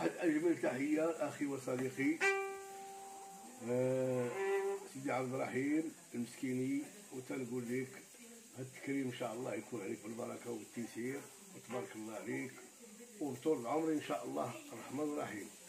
واحد اجمل تحيه لاخي وصديقي سيدي عبد الرحيم المسكيني، وتنقول لك هاد التكريم ان شاء الله يكون عليك بالبركه والتيسير، وتبارك الله عليك وطول العمر ان شاء الله الرحمن الرحيم.